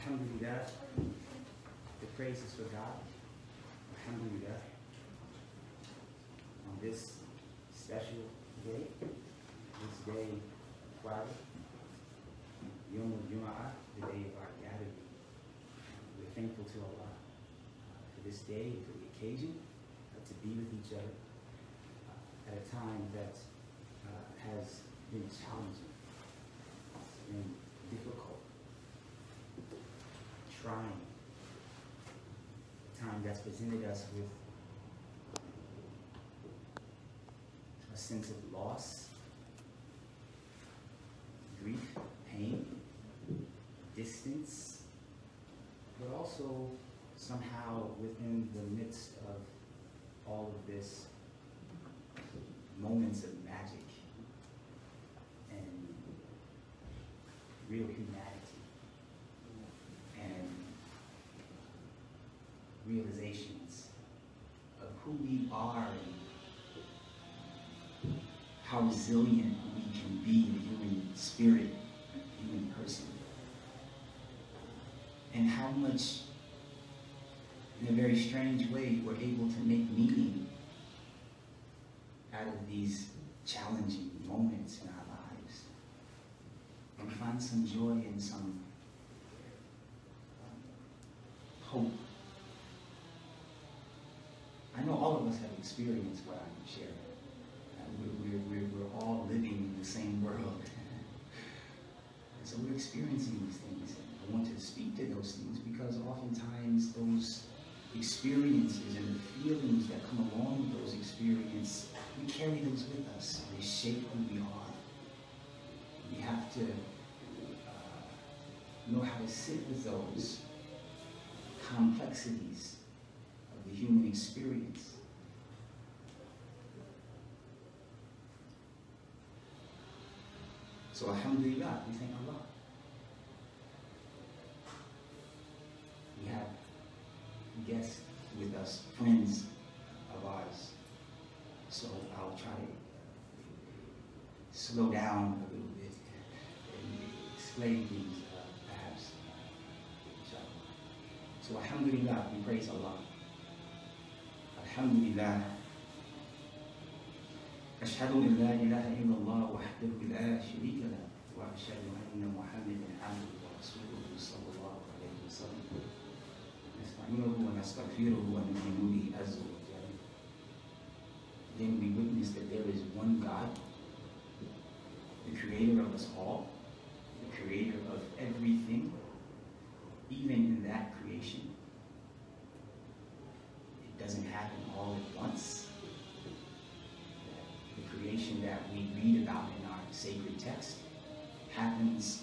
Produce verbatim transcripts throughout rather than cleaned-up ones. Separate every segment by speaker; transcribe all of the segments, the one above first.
Speaker 1: Alhamdulillah, the praise is for God. Alhamdulillah. On this special day, this day, Friday, Yom Jummah, the day of our gathering, we're thankful to Allah for this day, for the occasion, uh, to be with each other uh, at a time that uh, has been challenging, been difficult, trying, a time that's presented us with a sense of loss, grief, pain, distance, but also somehow within the midst of all of this, moments of magic and real humanity and realizations of who we are and how resilient we can be in the human spirit, human person, and how much, in a very strange way, we're able to make meaning out of these challenging moments in our lives and find some joy and some um, hope. I know all of us have experienced what I'm sharing. Uh, we're, we're, we're, we're all living in the same world. And so we're experiencing these things. I want to speak to those things because oftentimes those experiences and the feelings that come along with those experiences, we carry those with us. They shape who we are. We have to uh, know how to sit with those complexities of the human experience. So alhamdulillah, we thank Allah. We have guests with us, friends of ours. So I'll try to slow down a little bit and explain things uh, perhaps. So alhamdulillah, we praise Allah. Alhamdulillah. أشهد أن لا إله إلا الله وحده لا شريك له وأشهد أن محمدا عبده ورسوله صلى الله عليه وسلم نستعينه ونستغفره ونؤمن به عز وجل. Then we witness that there is one God, the creator of us all, the creator of everything, even in that creation. It doesn't happen all at once. The creation that we read about in our sacred text happens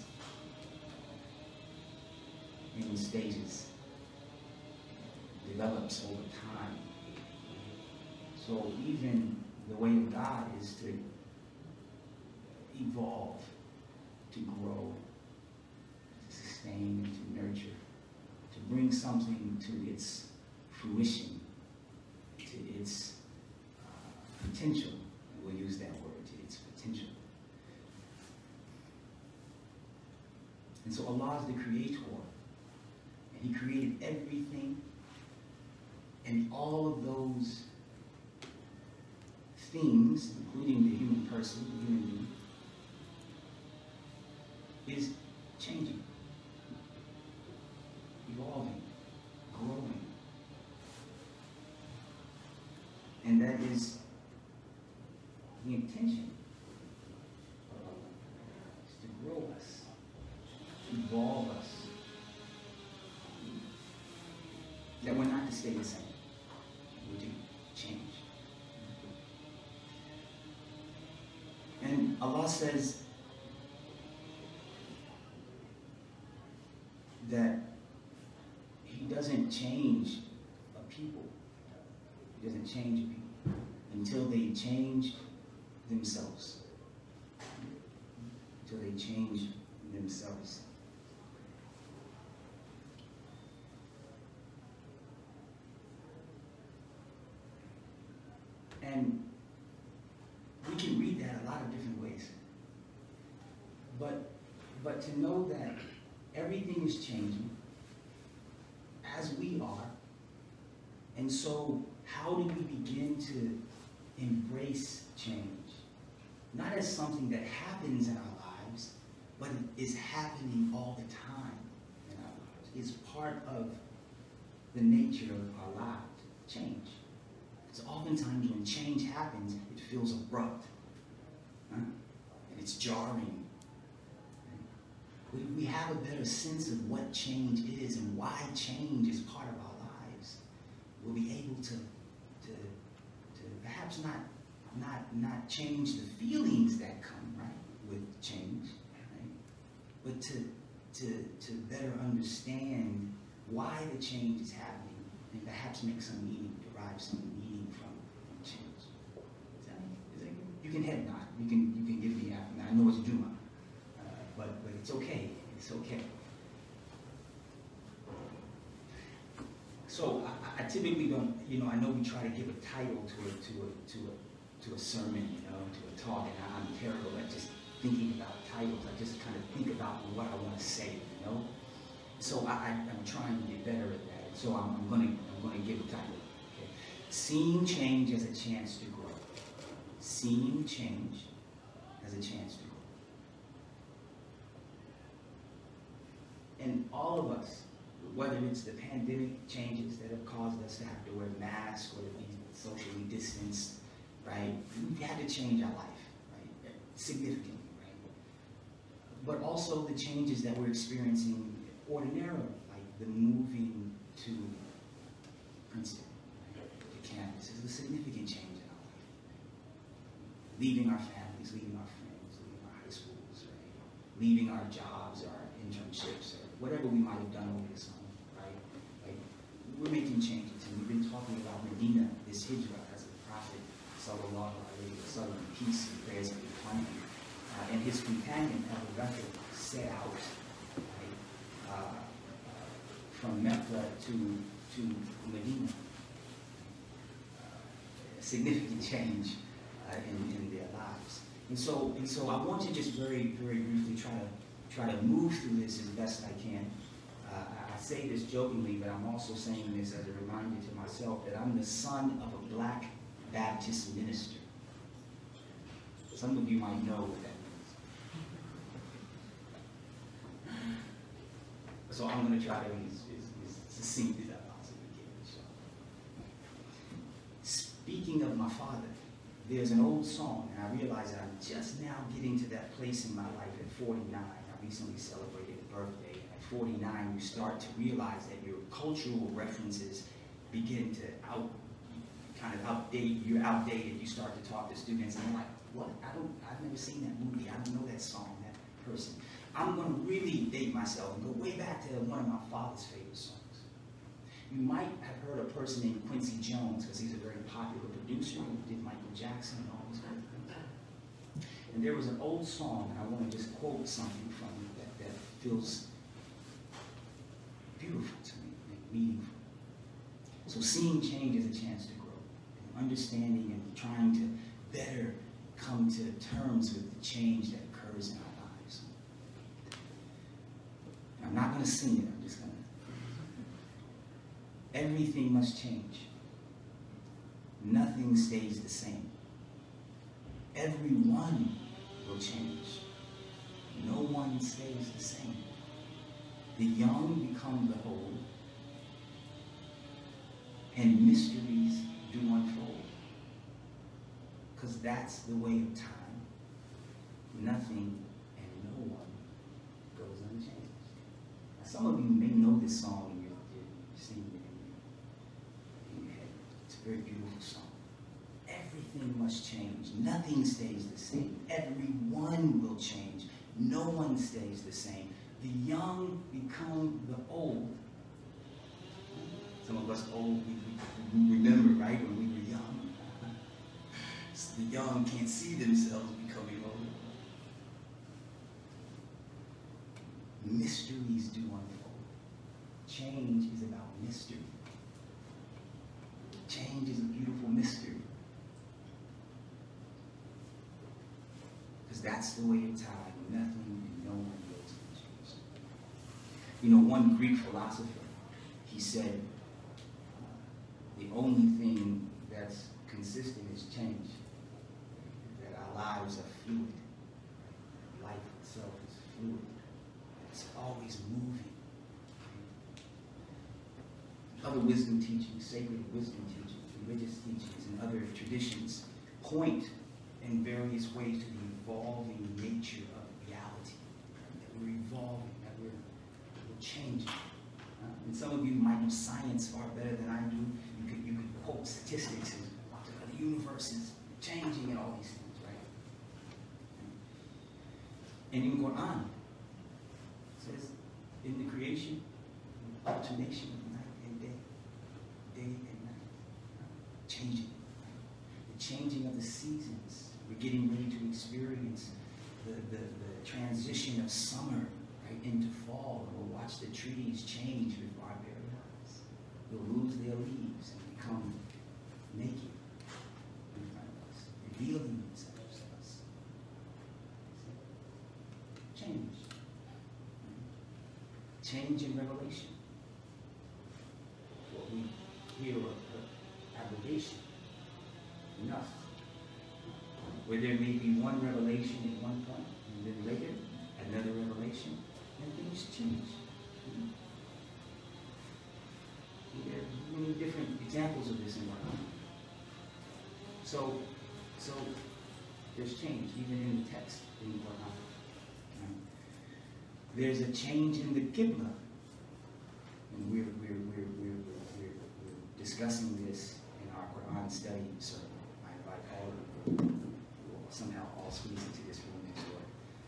Speaker 1: in stages, develops over time. So even the way of God is to evolve, to grow, to sustain, and to nurture, to bring something to its fruition, to its uh, potential. We'll use that word, to its potential. And so Allah is the creator, and He created everything, and all of those things, including the human person, the human being, is changing, evolving, growing. And that is the intention of Allah, is to grow us, evolve us, that we're not to stay the same, we're to change. And Allah says that He doesn't change a people, He doesn't change a people until they change themselves, until they change themselves. And we can read that a lot of different ways. But, but to know that everything is changing, as we are. And so how do we begin to embrace change? Not as something that happens in our lives, but it is happening all the time in our lives. It's part of the nature of our lives, change. Because oftentimes when change happens, it feels abrupt. Huh? And it's jarring. We, we have a better sense of what change is and why change is part of our lives. We'll be able to, to, to perhaps not, not, not change the feelings that come, right, with change, right? But to, to, to better understand why the change is happening and perhaps make some meaning, derive some meaning from change. Is that, is that, you can head nod. You can, you can give me after. I know it's Jummah. But, but it's okay, it's okay. So I, I typically don't, you know, I know we try to give a title to a, to a, to a, to a sermon, you know, to a talk, and I, I'm terrible at just thinking about titles. I just kind of think about what I want to say, you know. So I, I, I'm trying to get better at that. So I'm, I'm gonna, I'm gonna give a title. Okay. Seeing change as a chance to grow. Seeing change as a chance to grow. And all of us, whether it's the pandemic changes that have caused us to have to wear masks or to be socially distanced, right? We've had to change our life, right? Significantly, right? But also the changes that we're experiencing ordinarily, like the moving to Princeton, right? The campus is a significant change in our life. Leaving our families, leaving our friends, leaving our high schools, right? Leaving our jobs, our internships, or whatever we might have done over the summer, right? Like, we're making changes, and we've been talking about Medina, this hijrah, as the Prophet, Sallallahu Wasallam, peace and prayers be upon him, uh, and his companion, Abu Bakr, set out, right, uh, uh, from Mecca to, to Medina. Uh, a significant change uh, in, in their lives. And so, and so I want to just very, very briefly try to try to move through this as best I can. Uh, I say this jokingly, but I'm also saying this as a reminder to myself that I'm the son of a black Baptist minister. Some of you might know what that means. So I'm going to try to be as, as, as succinct as I possibly can. So. Speaking of my father, there's an old song, and I realize that I'm just now getting to that place in my life at forty-nine. Recently celebrated a birthday. At forty-nine, you start to realize that your cultural references begin to out, kind of outdate. You're outdated. You start to talk to students, and they're like, "What? I don't. I've never seen that movie. I don't know that song, that person." I'm going to really date myself and go way back to one of my father's favorite songs. You might have heard a person named Quincy Jones, because he's a very popular producer. He did Michael Jackson and all these kind of things. And there was an old song, and I want to just quote something from it that, that feels beautiful to me, and meaningful. So seeing change is a chance to grow, and understanding and trying to better come to terms with the change that occurs in our lives. And I'm not going to sing it, I'm just going to. Everything must change. Nothing stays the same. Everyone will change. No one stays the same. The young become the old, and mysteries do unfold. Because that's the way of time. Nothing and no one goes unchanged. Now, some of you may know this song and you're, you're singing it in your head. It's a very beautiful song. Everything must change. Nothing stays the same. Everyone will change. No one stays the same. The young become the old. Some of us old, we, we remember, right, when we were young. The young can't see themselves becoming old. Mysteries do unfold. Change is about mystery. Change is a beautiful mystery. Because that's the way of time. Nothing and no one goes unchanged. You know, one Greek philosopher he said, uh, the only thing that's consistent is change. That our lives are fluid. Life itself is fluid. It's always moving. Other wisdom teachings, sacred wisdom teachings, religious teachings, and other traditions point in various ways to the evolving nature of reality. That we're evolving, that we're, we're changing. Uh, and some of you might know science far better than I do. You could, you could quote statistics and talk to other universes changing and all these things, right? And in Quran, it says, in the creation, alternation of night and day, day and night, uh, changing. The changing of the seasons. We're getting ready to experience the, the, the transition of summer, right, into fall. And we'll watch the trees change before our very eyes. They'll lose their leaves and become naked in front of us, revealing themselves to us. Change. Change in revelation. What we hear of abrogation. Enough. Where there may be one revelation at one point, and then later, another revelation, and things change. There are many different examples of this in Quran. So, so there's change, even in the text in Quran. There's a change in the Qibla. And we're, we're, we're, we're, we're, we're discussing this in our Quran study circle. I invite all of you, will somehow all squeeze into this room next door.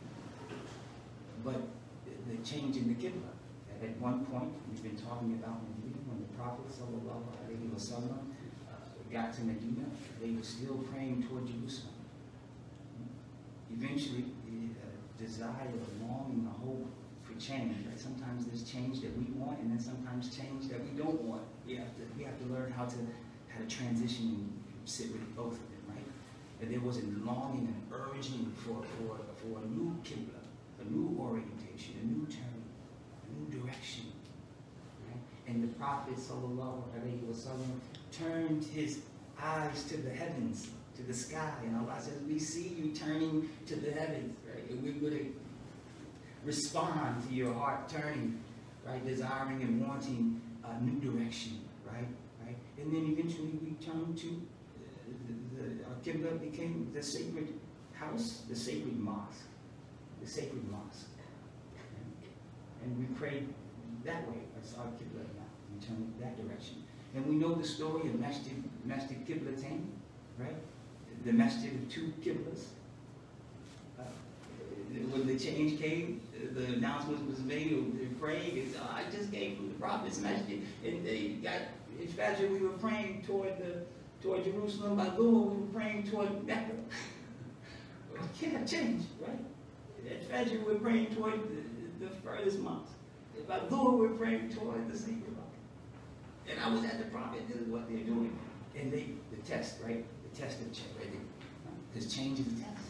Speaker 1: But the, the change in the Qibla. At one point, we've been talking about Medina, when the Prophet sallallahu alaihi wasallam uh, got to Medina, they were still praying toward Jerusalem. Eventually, the uh, desire, the longing, the hope for change. Right? Sometimes there's change that we want, and then sometimes change that we don't want. We have to, we have to learn how to how to transition and sit with both of them, right? And there was a longing and urging for for for a new Qibla, a new orientation, a new turn, a new direction. Right? And the Prophet sallallahu alaihi wasallam turned his eyes to the heavens, to the sky, and Allah says, we see you turning to the heavens, right? And we're going to respond to your heart turning, right? Desiring and wanting a new direction, right? Right? And then eventually we turn to the, the, the our Qibla became the sacred house, the sacred mosque, the sacred mosque. And we prayed that way. That's our Qibla now. We turn that direction. And we know the story of Masjid, Masjid Qiblatain, right? The Masjid of two Qiblas. Uh, when the change came, the announcement was made of praying. It's, oh, I just came from the Prophet's Masjid, and they got, in Fajr we were praying toward the toward Jerusalem. By Dhuhr we were praying toward Mecca. It can't change, right? At Fajr we were praying toward the, the furthest mosque. By Dhuhr we were praying toward the sacred rock. And I was at the Prophet. This is what they're doing, and they the test, right? The test of change, right? Because change is a test.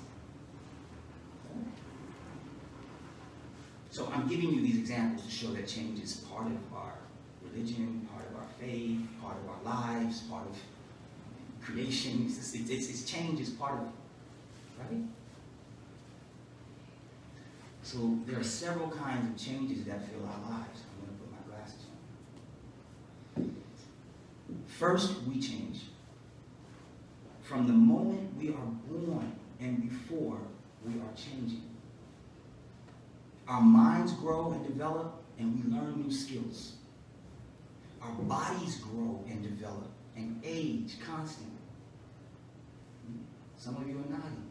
Speaker 1: So I'm giving you these examples to show that change is part of our religion, part of our faith, part of our lives, part of creation. It's, it's, it's, it's change is part of it, right? So there are several kinds of changes that fill our lives. I'm going to put my glasses on. First, we change. From the moment we are born and before, we are changing. Our minds grow and develop, and we learn new skills. Our bodies grow and develop and age constantly. Some of you are nodding.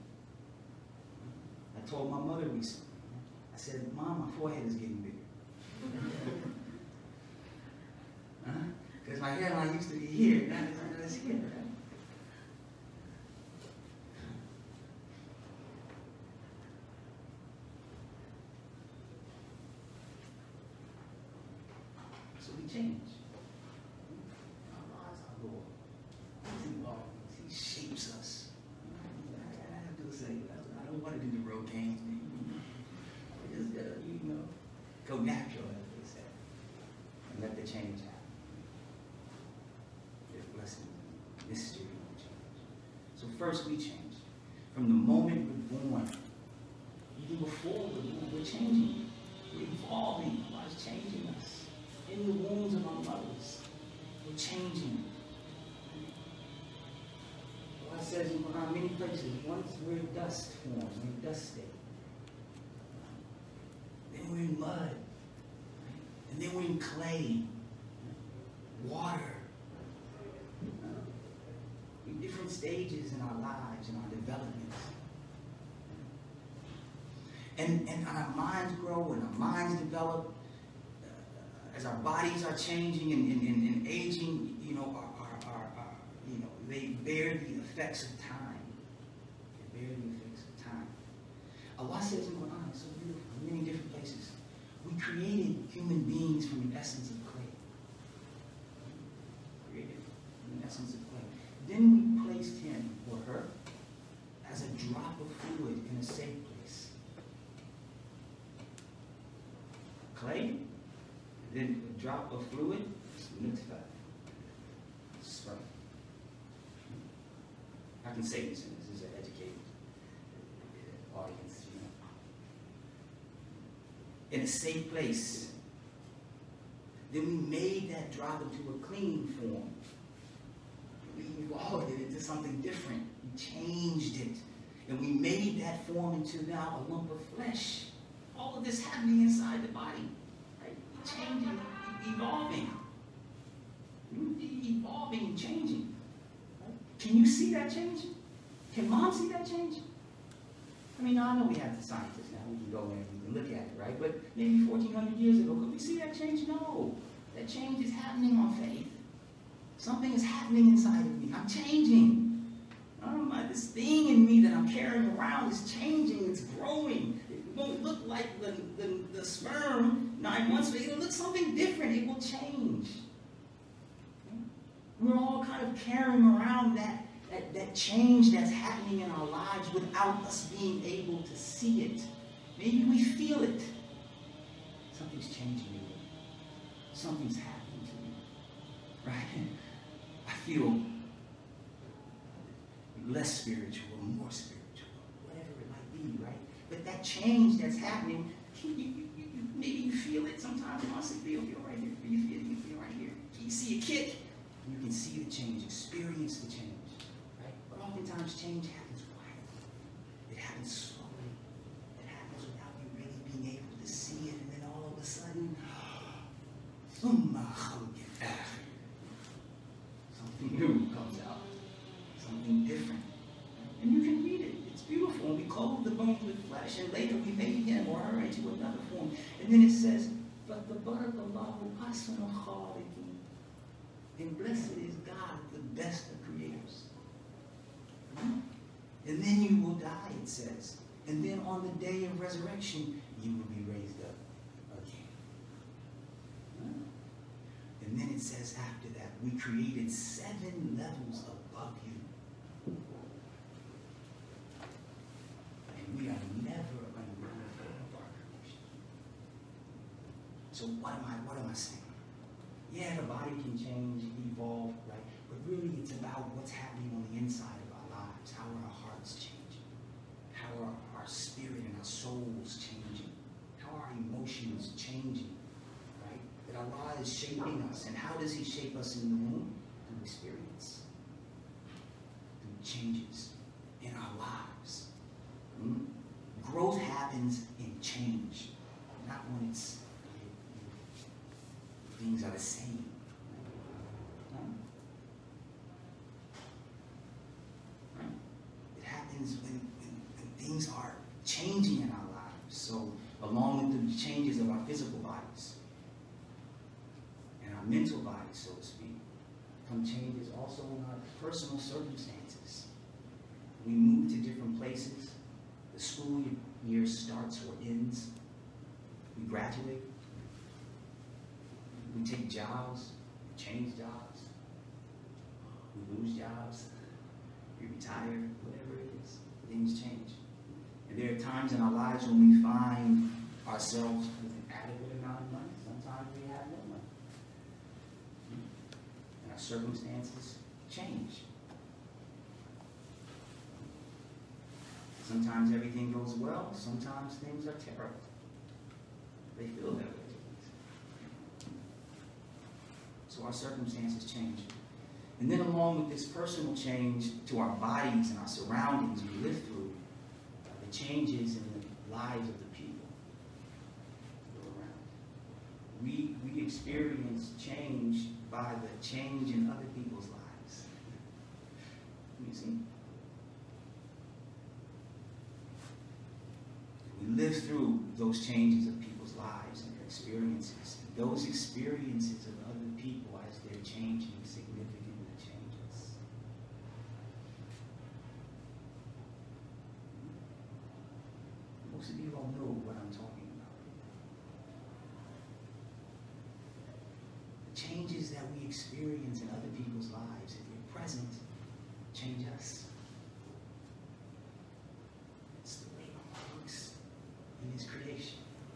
Speaker 1: I told my mother recently, I said, Mom, my forehead is getting bigger. Because huh? my hairline used to be here, now it's here, right? So we change. Our lives are Lord. He's involved. He shapes us. I have to say, I don't want to do the road games. I just gotta, you know, go natural, as they say, and let the change happen. mystery will change. So first we change. From the moment we're born, even before we're born, we're changing. We're evolving. God is changing us. In the wombs of our mothers, we're changing. God says in Quran, many places, once we're dust form, we're in dust state. Then we're in mud. And then we're in clay, water. In different stages in our lives and our developments. And, and our minds grow and our minds develop uh, as our bodies are changing and, and, and, and aging, you know, our, our, our, our, you know, they bear the effects of time. They bear the effects of time. Allah says in the Quran, so beautiful, in many different places, we created human beings from the essence of clay. Created from the essence of clay. Then we placed him or her as a drop of fluid in a safe place. Clay, then a drop of fluid, nutfa, sperm. I can say this, and this is an educated audience, you know. In a safe place. Then we made that drop into a clean form. We evolved it into something different. We changed it. And we made that form into now a lump of flesh. All of this happening inside the body. Right? Changing, evolving. Evolving and changing. Right? Can you see that change? Can mom see that change? I mean, I know we have the scientists now. We can go in and we can look at it, right? But maybe fourteen hundred years ago, could we see that change? No. That change is happening on faith. Something is happening inside of me. I'm changing. Um, this thing in me that I'm carrying around is changing. It's growing. It won't look like the, the, the sperm nine months later. It'll look something different. It will change. We're all kind of carrying around that, that, that change that's happening in our lives without us being able to see it. Maybe we feel it. Something's changing me. Something's happening to me. Right? I feel less spiritual, more spiritual, whatever it might be, right? But that change that's happening, you, you, you, maybe you feel it sometimes. You honestly feel, feel right here. You feel it, you feel right here. You see a kick, you can see the change, experience the change, right? But oftentimes change happens quietly. It happens slowly. It happens without you really being able to see it, and then all of a sudden, Jummah Khutbah. Something new comes out. Something different. And you can read it. It's beautiful. And we clothe the bones with flesh, and later we made him or her into another form. And then it says, but the Barakallahu Ahsanul Khaliqin. And blessed is God, the best of creators. Hmm? And then you will die, it says. And then on the day of resurrection, you will be raised up again. Hmm? And then it says after that, we created seven levels above you. And we are never unmindful of our creation. So what am I, what am I saying? Yeah, the body can change, evolve, right? But really it's about what's happening on the inside of our lives. How are our hearts changing? How are our spirit and our souls changing? How are our emotions changing? Right? That Allah is shaping us. And how does He shape us in the womb? Through experience. Through changes in our lives. Hmm? Growth happens in change. Not when it's things are the same. Right? Right? It happens when, when, when things are changing in our lives. So along with the changes of our physical bodies and our mental bodies, so to speak, come changes also in our personal circumstances. We move to different places. The school year starts or ends. We graduate. We take jobs, we change jobs, we lose jobs, we retire, whatever it is, things change. And there are times in our lives when we find ourselves with an adequate amount of money. Sometimes we have no money. And our circumstances change. Sometimes everything goes well, sometimes things are terrible. They feel that way. So our circumstances change. And then along with this personal change to our bodies and our surroundings we live through, uh, the changes in the lives of the people who are around. We, we experience change by the change in other people's lives. You see? We live through those changes of people's lives and their experiences. Those experiences of other people as they're changing significantly change us. Most of you all know what I'm talking about. The changes that we experience in other people's lives, if we're present, change us. It's the way God works in His creation.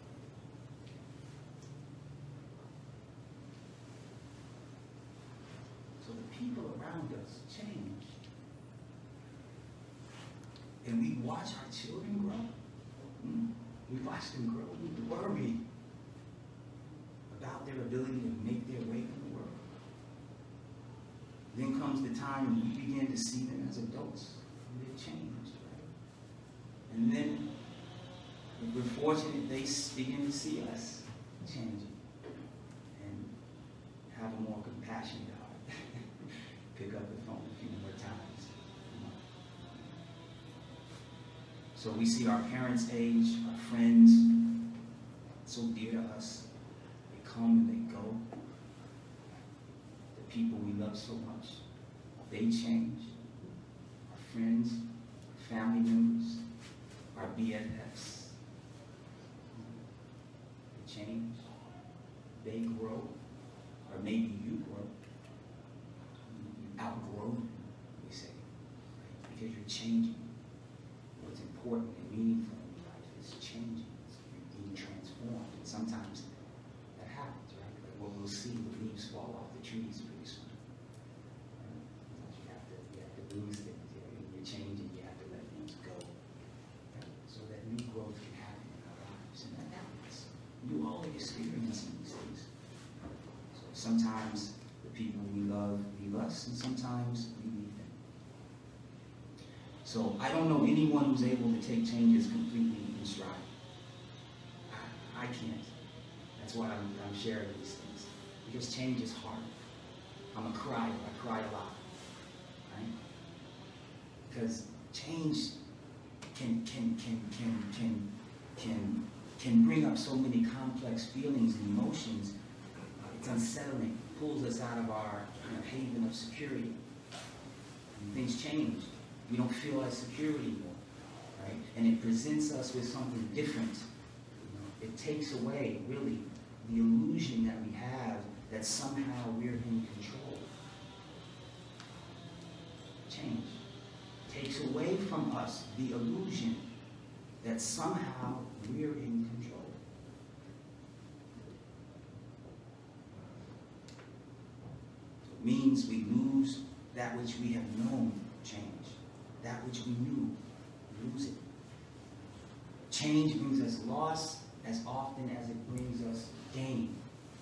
Speaker 1: So the people around us change. And we watch our children grow. We watch them grow. We worry about their ability to make their way in the world. Then comes the time when we begin to see them as adults. And they've changed, right? And then, if we're fortunate, they begin to see us changing and have a more compassionate heart. Pick up the phone a few more times. So we see our parents age, our friends, so dear to us. They come and they go. The people we love so much, they change. Our friends, our family members, our B F Fs, they change. They grow, or maybe you grow. You outgrow them, we say, right? Because you're changing. What's important and meaningful in your life is changing. You're being transformed. And sometimes that happens, right? Like what we'll see, the leaves fall off the trees pretty soon. Right? You have to, you have to lose things. You know, you're changing, you have to let things go. Right? So that new growth can happen in our lives. And that happens. You all are experiencing these things. So sometimes the people we love leave us, and sometimes we leave them. So I don't know anyone who's able to take changes completely in stride. I, I can't. That's why I'm, I'm sharing these things. Because change is hard. I'm a crier. I cry a lot. Right? Because change can can can can can can can bring up so many complex feelings and emotions. Uh, it's unsettling. It pulls us out of our you know, haven of security. And things change. We don't feel that security anymore, right? And it presents us with something different. You know, it takes away, really, the illusion that we have that somehow we're in control. Change takes away from us the illusion that somehow we're in control. So it means we lose that which we have known change. That which we knew, lose it. Change brings us loss as often as it brings us gain.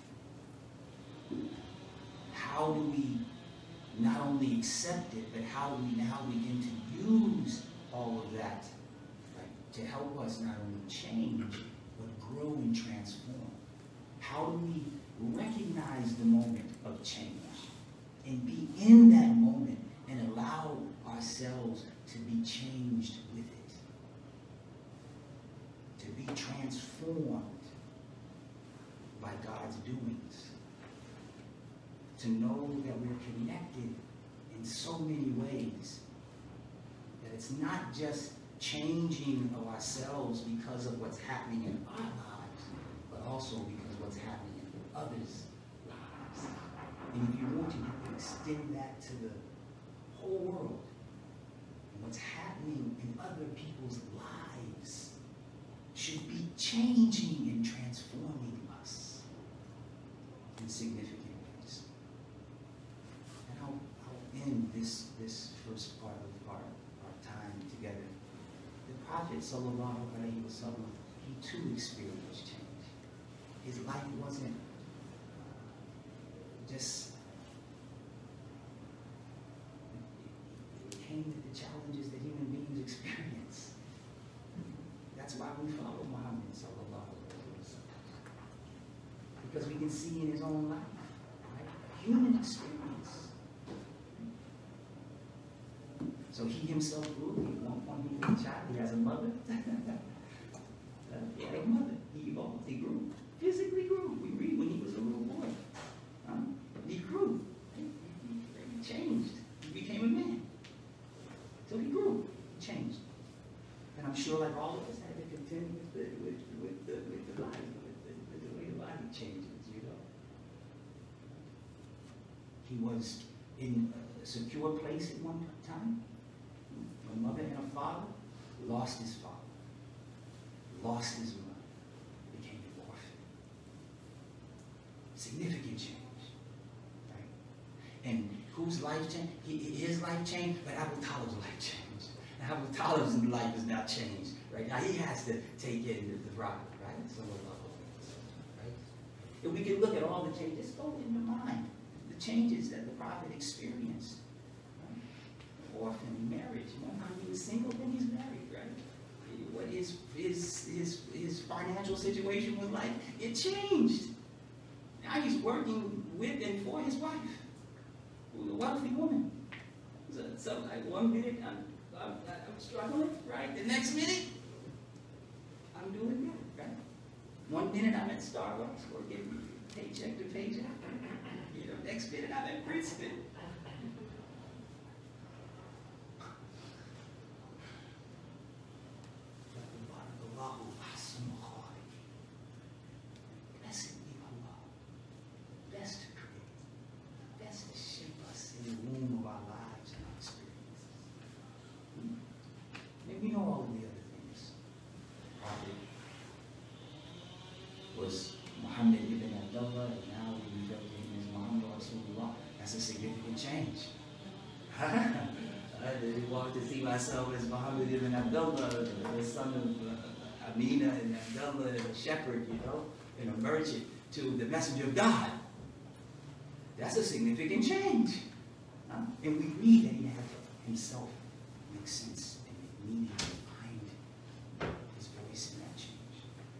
Speaker 1: How do we not only accept it, but how do we now begin to use all of that, right, to help us not only change, but grow and transform? How do we recognize the moment of change and be in that moment and allow ourselves to be changed with it, to be transformed by God's doings, to know that we're connected in so many ways, that it's not just changing of ourselves because of what's happening in our lives, but also because of what's happening in others' lives. And if you want to, you can extend that to the whole world. And what's happening in other people's lives should be changing and transforming us in significant ways. And I'll, I'll end this, this first part of our, our time together. The Prophet sallallahu alayhi wa sallam, he too experienced change. His life wasn't just, it came with the challenges that human beings experience. That's why we follow Muhammad sallallahu alayhi wa sallam. Because we can see in his own life, right? Human experience. So he himself grew. At one point he was a child. He has a mother. uh, he had a mother. He evolved. He grew. Physically grew. We read when he was a little boy. Um, he grew. He, he, he changed. He became a man. So he grew. He changed. And I'm sure, like all of us, had to contend with the with with the with the body, with the, with the way the body changes. You know. He was in a secure place at one time. A mother and a father lost his father, lost his mother, became an orphan. Significant change, right? And whose life changed? He, his life changed, but Abu Talib's life changed. And Abu Talib's life is now changed, right? Now he has to take in the prophet, right? So, right? If we can look at all the changes, go in your mind, the changes that the prophet experienced. Orphan, marriage. One time he was single, then he's married, right? What his his his his financial situation was like, it changed. Now he's working with and for his wife, who's a wealthy woman. So, so like one minute I'm, I'm I'm struggling, right? The next minute I'm doing good, right? One minute I'm at Starbucks working paycheck to paycheck. You know, next minute I'm at Princeton. Blessed be Allah. Best to create. Best to shape us in the womb of our lives and our experiences. And we know all of the other things. The prophet was Muhammad ibn Abdullah, and now we refer to him as Muhammad Rasulullah. That's a significant change. I didn't want to see myself as Muhammad ibn Abdullah, the son of uh, Amina and Abdullah, and a shepherd, you know, and a merchant, to the messenger of God. That's a significant change. Uh, and we read that he had to himself make sense and make meaning behind his voice in that change.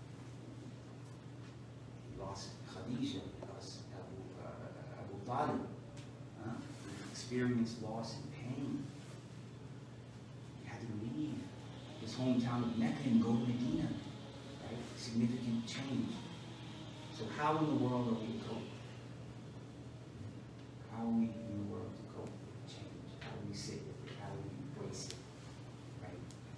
Speaker 1: He lost Khadija, he lost Abu, uh, Abu Talib. Uh, he experienced loss and pain. He had to leave his hometown of Mecca and go to Medina. Right? Significant change. So how in the world are we to cope? How are we in the world to cope with change? How do we sit with it? How do we embrace it? Right?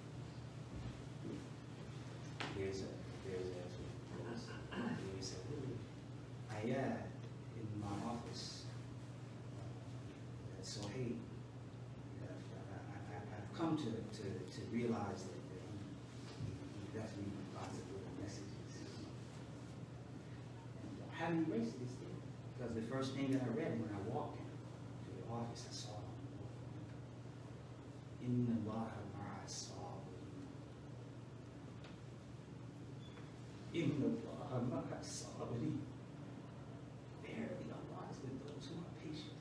Speaker 1: There's a, there's a, there's a, I, uh, in my office, uh, so hey, uh, I, I, I've come to, to, to realize that, that he, he left me lots of little messages. I haven't erased this thing, because the first thing that I read when I walked into the office, I saw Inna Allah ma'a as-sabirin. Inna Allah ma'a as-sabirin. Verily Allah is with those who are patient.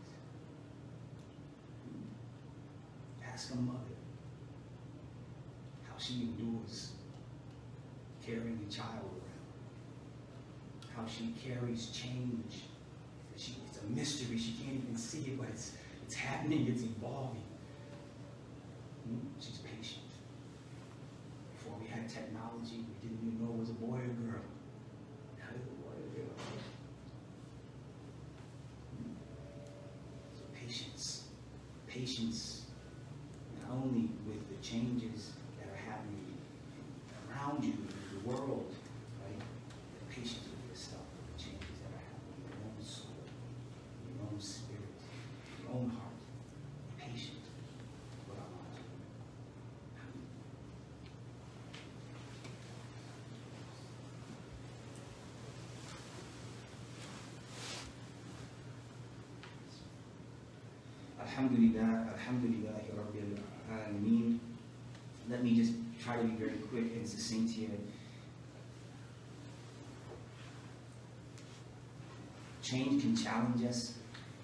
Speaker 1: Ask a mother how she endures carrying a child around. How she carries change. She, it's a mystery. She can't even see it, but it's, it's happening. It's evolving. She's patient. Before we had technology, we didn't even know it was a boy or girl. Now it's a boy or girl. So patience. Patience, not only with the changes that are happening around you, in the world, right? But patience with yourself, with the changes that are happening in your own soul, in your own spirit, your own heart. Patient with Allah. Alhamdulillah, alhamdulillah, Rabbil Alameen. let me just try to be very quick and succinct here. Change can challenge us.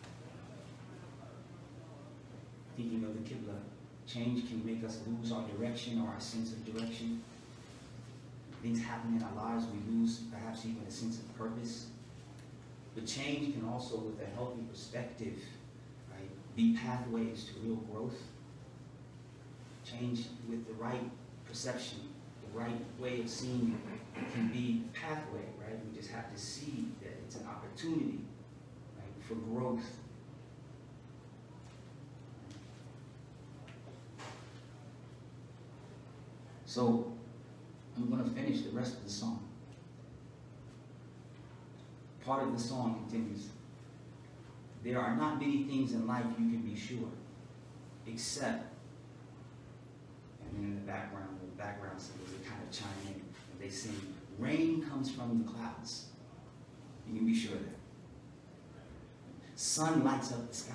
Speaker 1: Thinking of the Qibla, change can make us lose our direction or our sense of direction. Things happen in our lives, we lose perhaps even a sense of purpose. But change can also, with a healthy perspective, right, be pathways to real growth. Change with the right perception, the right way of seeing it can be a pathway, right? We just have to see that it's an opportunity, right, for growth. So, I'm going to finish the rest of the song. Part of the song continues. There are not many things in life you can be sure, except, and then in the background, the background singers, they kind of chime in, and they sing, rain comes from the clouds. You can be sure of that. Sun lights up the sky.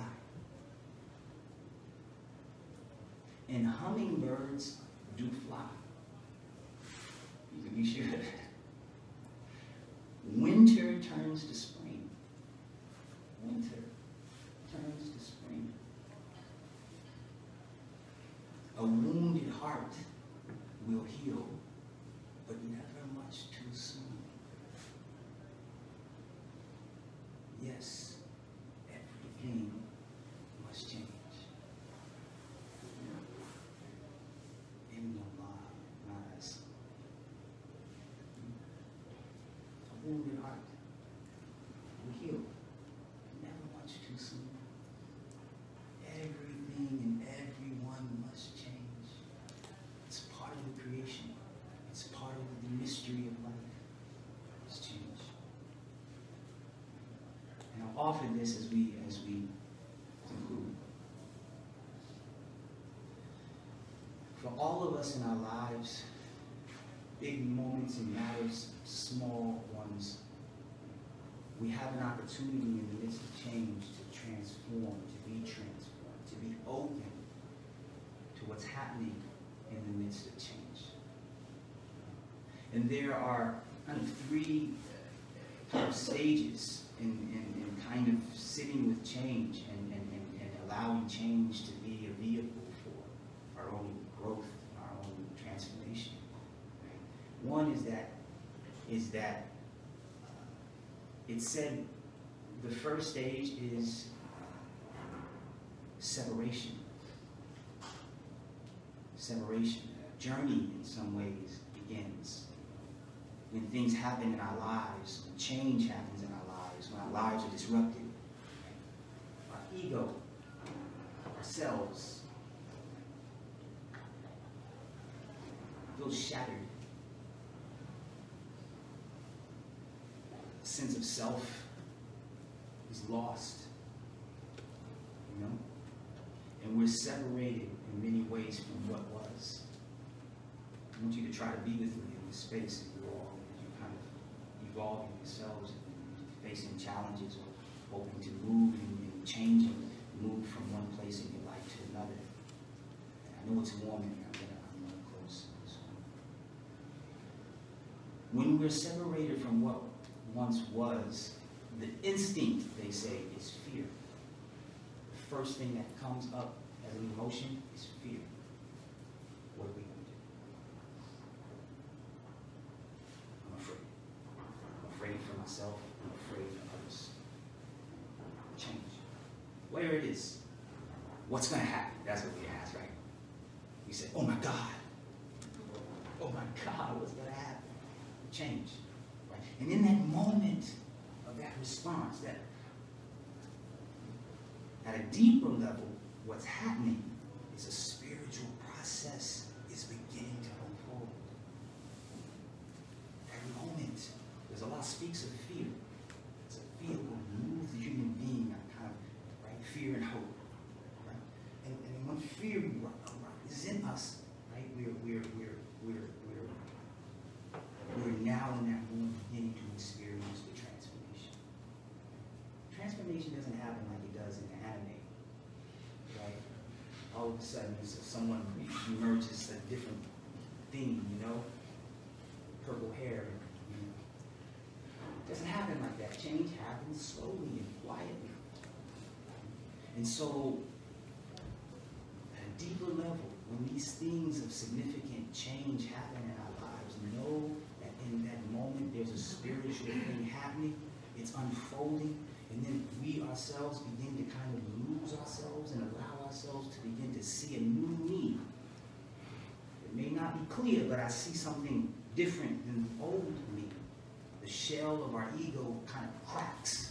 Speaker 1: And hummingbirds do fly. You can be sure of that. Winter turns to spring. Winter turns to spring. A wounded heart will heal, but never much too soon. Yes, everything must change. In your lives. A wounded heart will heal, never much too soon. Everything and everyone must change. It's part of the creation. It's part of the mystery of life. It's change. And I'll offer this as we as we conclude. For all of us in our lives, big moments and matters, small ones, we have an opportunity in the midst of change to transform, to be transformed, to be open to what's happening in the midst of change. And there are kind of three kind of stages in, in, in kind of sitting with change and, and, and, and allowing change to be a vehicle for our own growth, our own transformation. Right? One is that is that uh, it said the first stage is separation. Separation. A journey in some ways begins when things happen in our lives, when change happens in our lives, when our lives are disrupted. Our ego, ourselves, feels shattered. A sense of self is lost, you know? And we're separated in many ways from what was. I want you to try to be with me in this space that you're all, you're kind of evolving yourselves and facing challenges or hoping to move and, and changing, move from one place in your life to another. And I know it's warm in here. I'm gonna, I'm gonna close this one. When we're separated from what once was, the instinct, they say, is fear. The first thing that comes up as an emotion is fear. What are we going to do? I'm afraid. I'm afraid for myself. I'm afraid for others. Change. Whatever it is, what's going to happen? That's what we ask, right? We say, oh my God. Oh my God, what's going to happen? Change. Right? And in that moment of that response, that at a deeper level, what's happening is a spiritual process is beginning to unfold. Every moment, there's a lot speaks of fear. It's a fear that moves the human being, kind of, right? Fear and hope. Right? And, and when fear is in us, right? We're we're we're we're we're we're now in that moment beginning to experience the transformation. Transformation doesn't happen like it does in the anime, right? all of a sudden so someone emerges a different thing, you know, purple hair. You know. It doesn't happen like that. Change happens slowly and quietly. And so, at a deeper level, when these things of significant change happen in our lives, know that in that moment there's a spiritual thing happening, it's unfolding, and then we ourselves begin to kind of lose ourselves and allow ourselves to begin to see a new me. It may not be clear, but I see something different than the old me. The shell of our ego kind of cracks.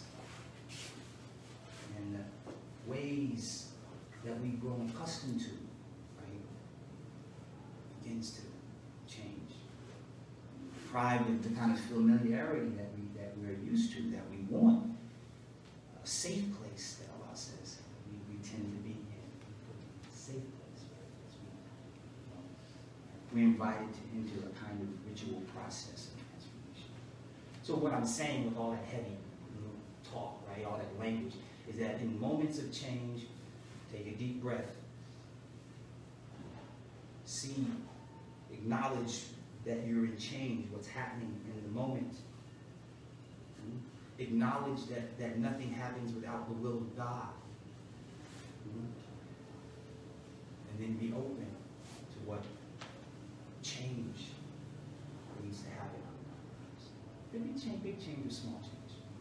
Speaker 1: And the ways that we've grown accustomed to, right, begins to change. Deprived of the kind of familiarity that we that we're used to, that we want. A safe place that Allah says we, we tend to be in. A safe place, right? As we, you know, we're invited to, into a kind of ritual process of transformation. So what I'm saying with all that heavy, you know, talk, right, all that language, is that in moments of change, take a deep breath, see, acknowledge that you're in change, what's happening in the moment. Mm-hmm. Acknowledge that, that nothing happens without the will of God. Mm-hmm. And then be open to what change needs to happen in our lives. Big change, big change or small change.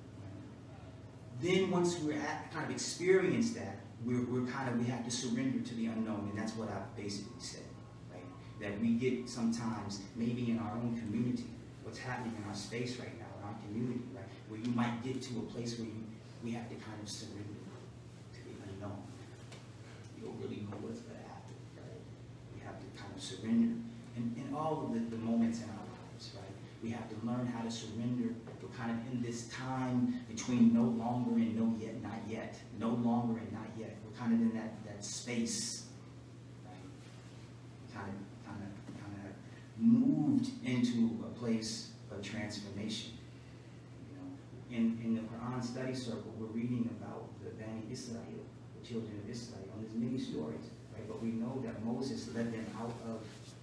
Speaker 1: Then once we're at kind of experience that, we're, we're kind of, we have to surrender to the unknown, and that's what I've basically said, right? That we get sometimes, maybe in our own community, what's happening in our space right now, in our community, right? Where you might get to a place where you, we have to kind of surrender to the unknown. You don't really know what's going to happen, right? We have to kind of surrender. And in all of the, the moments in our lives, right? We have to learn how to surrender. We're kind of in this time between no longer and no yet, not yet. No longer and not yet. We're kind of in that, that space, right? Kind of, kind of, kind of moved into a place of transformation. You know, in, in the Quran study circle, we're reading about the Bani Israel, the children of Israel, and there's many stories, right? But we know that Moses led them out of,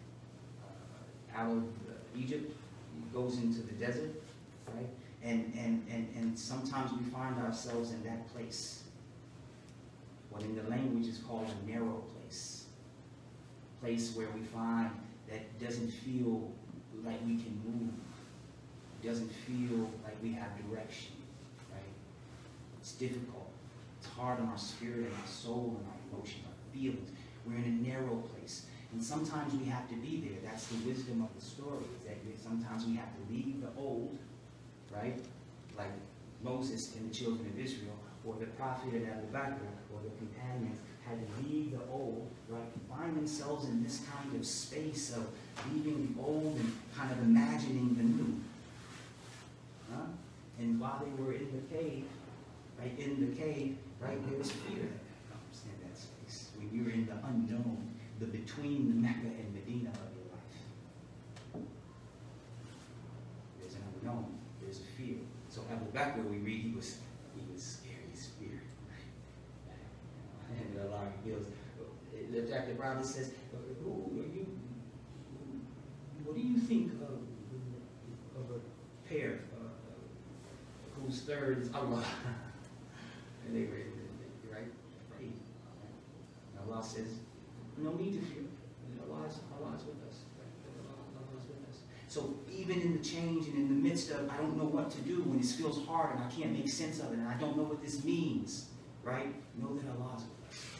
Speaker 1: uh, out of Egypt. He goes into the desert, right? And, and, and, and sometimes we find ourselves in that place. What in the language is called a narrow place. A place where we find that doesn't feel like we can move. It doesn't feel like we have direction, right? It's difficult. It's hard on our spirit and our soul and our emotions, our feelings. We're in a narrow place. And sometimes we have to be there. That's the wisdom of the story, is that sometimes we have to leave the old, right? Like Moses and the children of Israel, or the prophet and Abu Bakr, or the companions had to leave the old, right? Find themselves in this kind of space of leaving the old and kind of imagining the new. Huh? And while they were in the cave, right, in the cave, right, there was fear that comes in that space. When you're in the unknown, the between the Mecca and Medina of your life. There's an unknown, there's a fear. So Abu Bakr, we read, he was he was scared, he's feared. Right? And Allah reveals, the Jack the Bible says, who are you, what do you think of, of a pair uh, whose third is Allah? And they were, right? Right. And Allah says, no need to fear. Allah is, Allah is with us. Allah is with us. So even in the change and in the midst of, I don't know what to do when this feels hard and I can't make sense of it and I don't know what this means, right? Know that Allah is with us.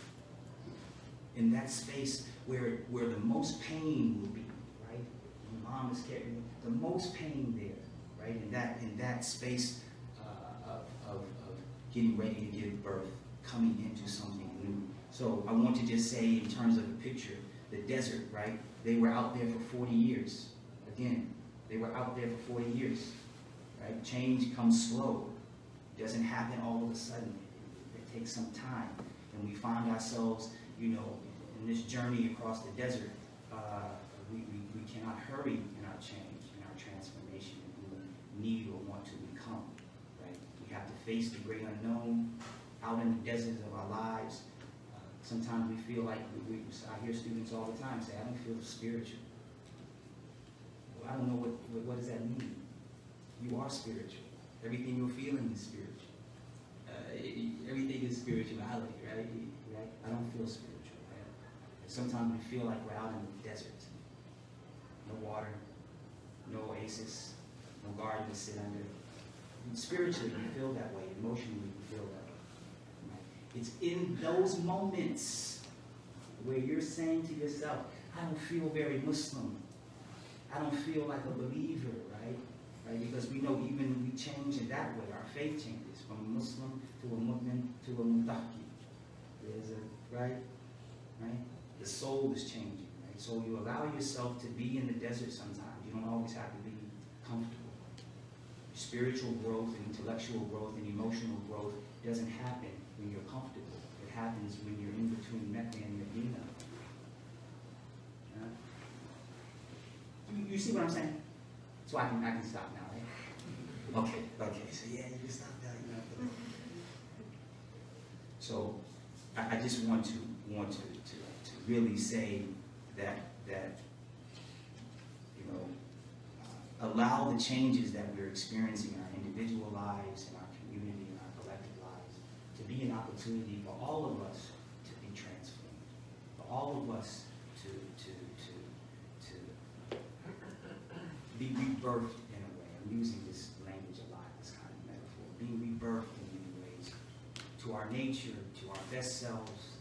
Speaker 1: In that space where, where the most pain will be, right? When mom is carrying the most pain there, right? In that, in that space uh, of, of, of getting ready to give birth, coming into something new. So I want to just say, in terms of the picture, the desert, right? They were out there for forty years. Again, they were out there for forty years, right? Change comes slow. It doesn't happen all of a sudden. It, it takes some time. And we find ourselves, you know, in this journey across the desert. Uh, we, we, we cannot hurry in our change, in our transformation, if we need or want to become, right? We have to face the great unknown out in the deserts of our lives. Sometimes we feel like, we, we, I hear students all the time say, I don't feel spiritual. Well, I don't know what, what, what does that mean? You are spiritual. Everything you're feeling is spiritual. Uh, it, everything is spirituality, right? right? I don't feel spiritual. Right? Sometimes we feel like we're out in the desert. No water, no oasis, no garden to sit under. And spiritually, we feel that way. Emotionally, we feel that way. Right? It's in those moments where you're saying to yourself, I don't feel very Muslim. I don't feel like a believer, right? Right? Because we know even we change in that way. Our faith changes from a Muslim to a Mu'min to a Mutaqi. There's a, right? Right? The soul is changing. Right? So you allow yourself to be in the desert sometimes. You don't always have to be comfortable. Spiritual growth and intellectual growth and emotional growth doesn't happen when you're comfortable. It happens when you're in between Mecca and Medina. Yeah? You, you see what I'm saying? So I can I can stop now, right? Okay, okay. So yeah, you can stop now. You know. So I, I just want to want to, to to really say that that you know. Allow the changes that we're experiencing in our individual lives, in our community, in our collective lives, to be an opportunity for all of us to be transformed, for all of us to, to, to, to be rebirthed in a way. I'm using this language a lot, this kind of metaphor. Being rebirthed in many ways, to our nature, to our best selves,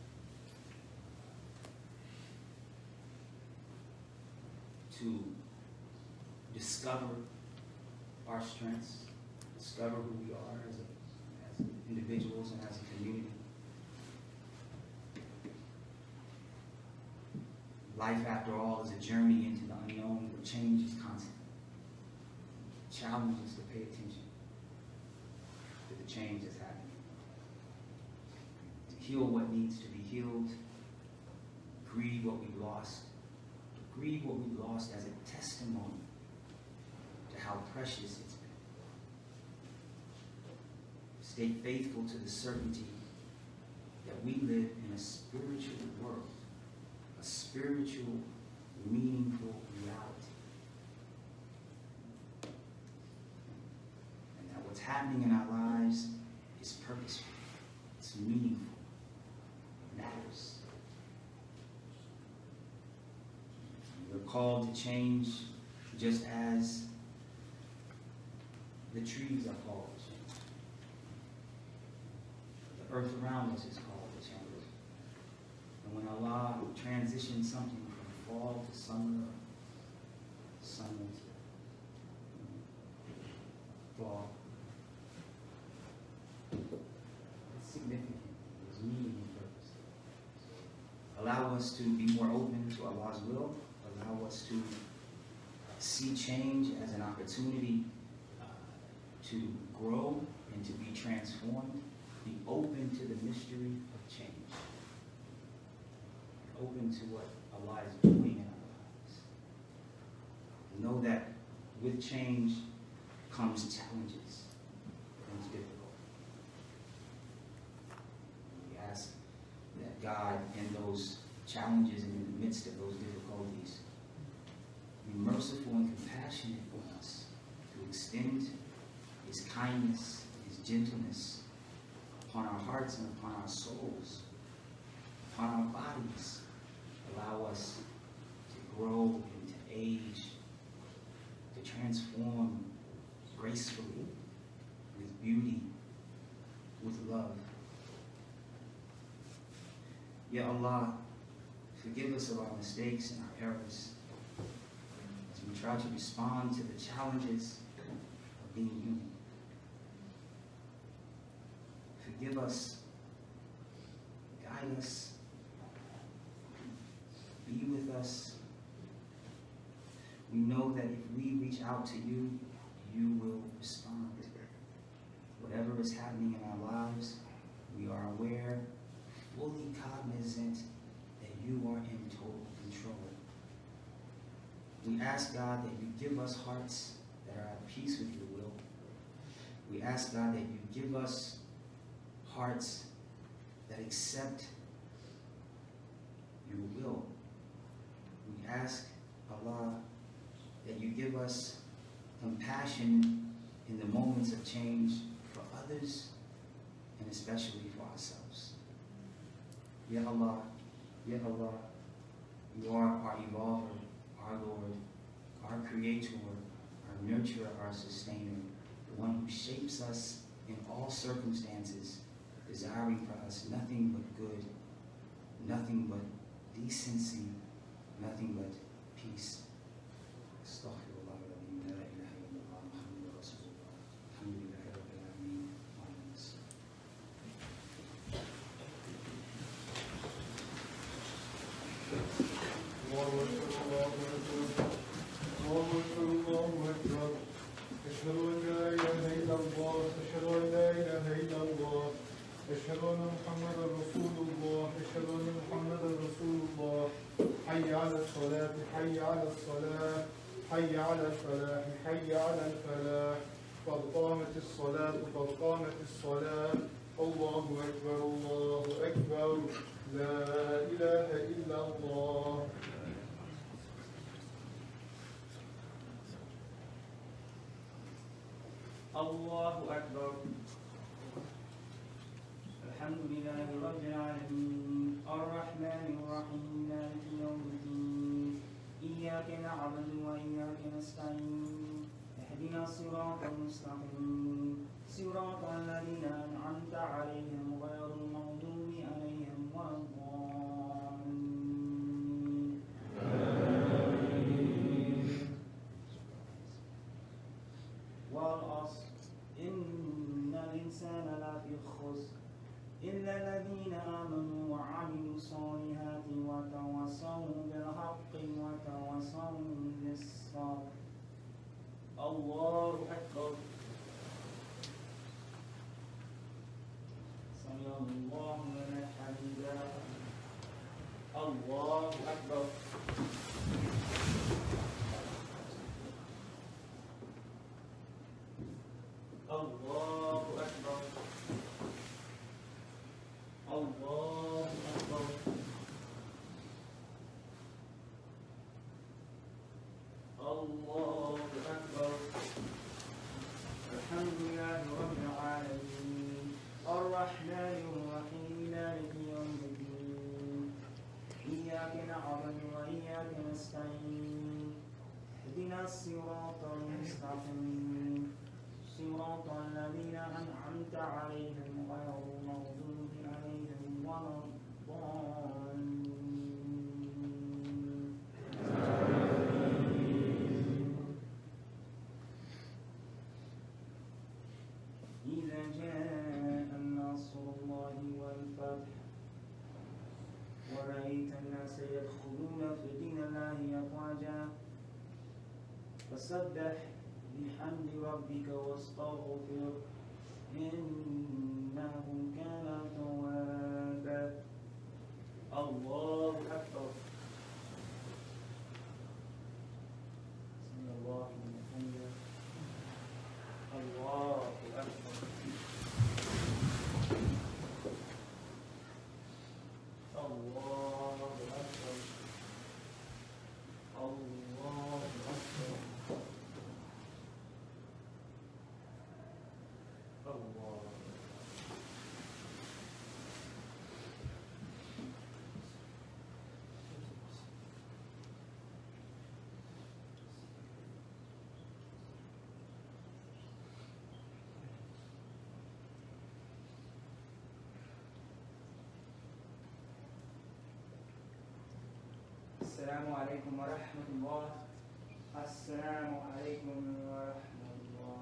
Speaker 1: to discover our strengths, discover who we are as, a, as individuals and as a community. Life, after all, is a journey into the unknown where change is constant. Challenge is to pay attention to the change that's happening. To heal what needs to be healed, grieve what we've lost, to grieve what we've lost as a testimony how precious it's been. Stay faithful to the certainty that we live in a spiritual world, a spiritual, meaningful reality. And that what's happening in our lives is purposeful, it's meaningful, it matters. We're called to change just as the trees are called to change. The earth around us is called to change. And when Allah transitions something from fall to summer, summer to fall, it's significant. There's meaning and purpose. Allow us to be more open to Allah's will. Allow us to see change as an opportunity to grow and to be transformed, be open to the mystery of change. Open to what Allah is doing in our lives. Know that with change comes challenges, comes difficulty. We ask that God, in those challenges and in the midst of those difficulties, be merciful and compassionate on us to extend His kindness, His gentleness upon our hearts and upon our souls, upon our bodies. Allow us to grow and to age, to transform gracefully, with beauty, with love. Ya Allah, forgive us of our mistakes and our errors as we try to respond to the challenges of being human. Forgive us, guide us, be with us. We know that if we reach out to you, you will respond. Whatever is happening in our lives, we are aware, fully cognizant that you are in total control. We ask, God, that you give us hearts that are at peace with your will. We ask, God, that you give us hearts that accept your will. We ask, Allah, that you give us compassion in the moments of change for others and especially for ourselves. Ya Allah, Ya Allah, you are our evolver, our Lord, our creator, our nurturer, our sustainer, the one who shapes us in all circumstances, desiring for us nothing but good, nothing but decency, nothing but peace. Astaghfirullah al-Azim, la ilaha illallah, Muhammadur Rasulullah, alhamdulillahi rabbil alameen, wa alayhi.
Speaker 2: Allahu Akbar, Allahu Akbar, Allahu Akbar. أشهد أن لا إله إلا الله، أشهد أن لا إله إلا الله، أشهد أن محمدا رسول الله، أشهد أن محمدا رسول الله. حي على الصلاة، حي على الصلاة، حي على الفلاح، حي على الفلاح. قد قامت الصلاة، قد قامت الصلاة. الله أكبر، الله أكبر، لا إله إلا الله.
Speaker 3: الله أكبر. الحمد لله رب العالمين الرحمن الرحيم مالك يوم الدين إياك نعبد وإياك نستعين اهدنا الصراط المستقيم صراط الذين أنعمت عليهم غير المغضوب عليهم ولا الضالين. والعصر إن الإنسان لفي خسر إلا الذين آمنوا وعملوا الصالحات وتواصوا بالحق وتواصوا بالصبر. الله أكبر. سمع الله لمن حمده. الله أكبر. الله أكبر. الله أكبر. الله أكبر. الحمد لله رب العالمين الرحمن الرحيم مالك يوم الدين إياك نعبد وإياك نستعين اهدنا الصراط المستقيم صراط الذين أنعمت عليهم غير المغضوب عليهم ولا الضالين. إذا جاء نصر الله والفتح ورأيت الناس يدخلون في دين الله أفواجا فسبح بحمد ربك واستغفر إنه كان توابا. الله أكبر. بسم الله الرحمن الرحيم. الله أكبر. الله أكبر. الله أكبر. الله. السلام عليكم ورحمة الله. السلام عليكم ورحمة الله.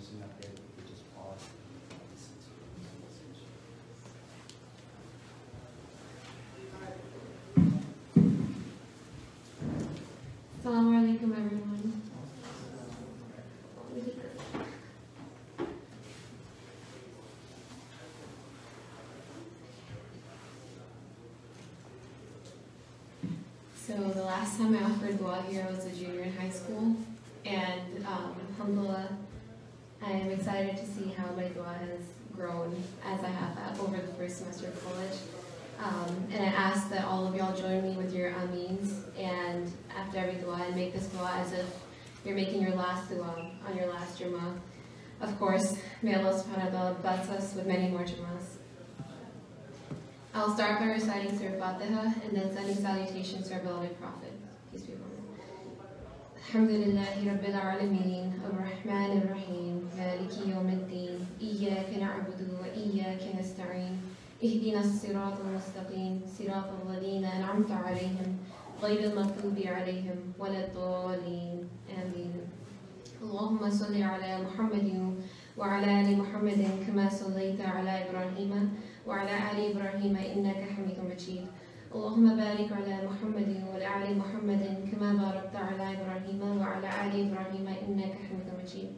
Speaker 1: person up there, we could just pause and listen to the message.
Speaker 4: Assalam'alaykum, everyone. So the last time I offered dua here, I was a junior in high school, and um, alhamdulillah, I am excited to see how my dua has grown as I have over the first semester of college. Um, and I ask that all of y'all join me with your ameens, and after every dua, and make this dua as if you're making your last dua on your last Jummah. Of course, may Allah subhanahu wa ta'ala bless us with many more Jummahs. I'll start by reciting Surah Fatiha and then sending salutations to our beloved Prophet. Peace be upon him. Alhamdulillahi Rabbil Alameen, Ar-Rahman Ar-Rahim, Maliki Yawmiddin, Iyyaka na'budu wa Iyyaka nasta'in, Ihdina as-sirata al-mustaqim, sirata alladhina an'amta alayhim, غير المغضوب عليهم ولا الضالين. آمين. اللهم صل على محمد وعلى آل محمد كما صليت على إبراهيم وعلى آل إبراهيم إنك حميد مجيد. اللهم بارك على محمد وعلى آل محمد كما باركت على إبراهيم وعلى آل إبراهيم إنك حميد مجيد.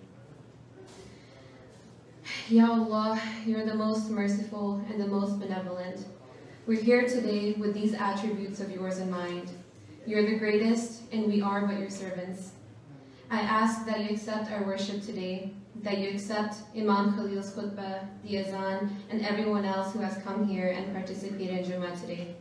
Speaker 4: Ya Allah, you're the most merciful and the most benevolent. We're here today with these attributes of yours in mind. You're the greatest, and we are but your servants. I ask that you accept our worship today, that you accept Imam Khalil's Khutbah, the Azan, and everyone else who has come here and participated in Jummah today.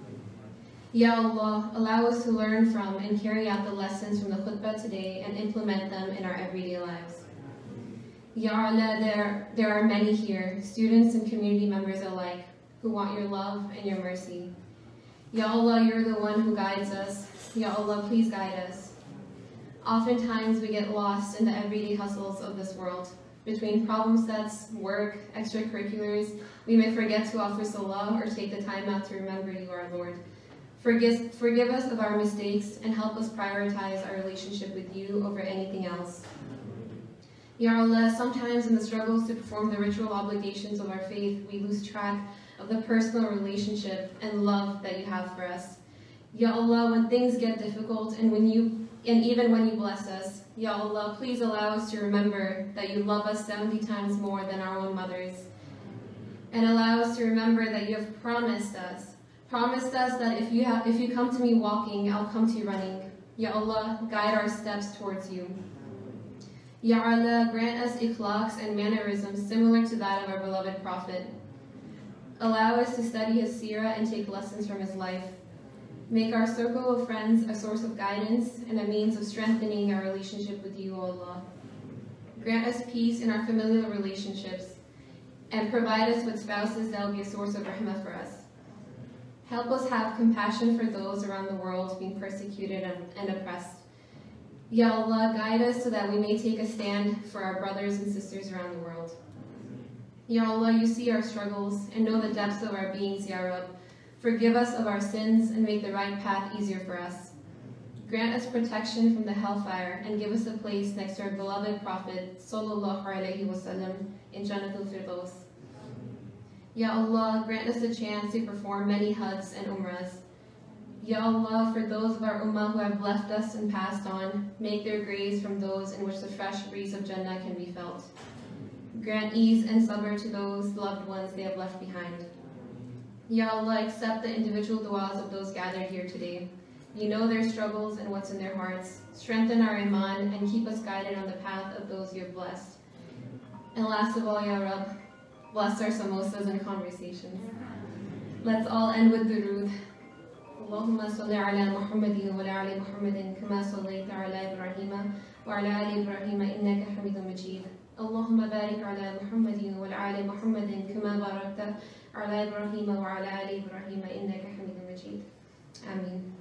Speaker 4: Ya Allah, allow us to learn from and carry out the lessons from the Khutbah today and implement them in our everyday lives. Ya Allah, there, there are many here, students and community members alike, who want your love and your mercy. Ya Allah, you're the one who guides us. Ya Allah, please guide us. Oftentimes we get lost in the everyday hustles of this world. Between problem sets, work, extracurriculars, we may forget to offer salah or take the time out to remember you, our Lord. Forgive, forgive us of our mistakes and help us prioritize our relationship with you over anything else. Ya Allah, sometimes in the struggles to perform the ritual obligations of our faith, we lose track of the personal relationship and love that you have for us. Ya Allah, when things get difficult and when you and even when you bless us, Ya Allah, please allow us to remember that you love us seventy times more than our own mothers. And allow us to remember that you have promised us, promised us that if you have, if you come to me walking, I'll come to you running. Ya Allah, guide our steps towards you. Ya Allah, grant us ikhlaqs and mannerisms similar to that of our beloved Prophet. Allow us to study his seerah and take lessons from his life. Make our circle of friends a source of guidance and a means of strengthening our relationship with you, O Allah. Grant us peace in our familial relationships and provide us with spouses that will be a source of rahmah for us. Help us have compassion for those around the world being persecuted and, and oppressed. Ya Allah, guide us so that we may take a stand for our brothers and sisters around the world. Ya Allah, you see our struggles and know the depths of our beings, Ya Rab. Forgive us of our sins and make the right path easier for us. Grant us protection from the hellfire and give us a place next to our beloved Prophet Sallallahu Alaihi Wasallam in Jannatul Firdaus. Ya Allah, grant us a chance to perform many Hajjs and Umrahs. Ya Allah, for those of our Ummah who have left us and passed on, make their graves from those in which the fresh breeze of Jannah can be felt. Grant ease and sabr to those loved ones they have left behind. Ya Allah, accept the individual du'as of those gathered here today. You know their struggles and what's in their hearts. Strengthen our iman and keep us guided on the path of those you have blessed. And last of all, Ya Rab, bless our samosas and conversations. Let's all end with durood. اللهم صل على محمد وعلى آل محمد كما صليت على إبراهيم وعلى آل إبراهيم إنك حميد مجيد. اللهم بارك على محمد وعلى آل محمد كما باركت على إبراهيم وعلى آل إبراهيم إنك حميد مجيد. آمين.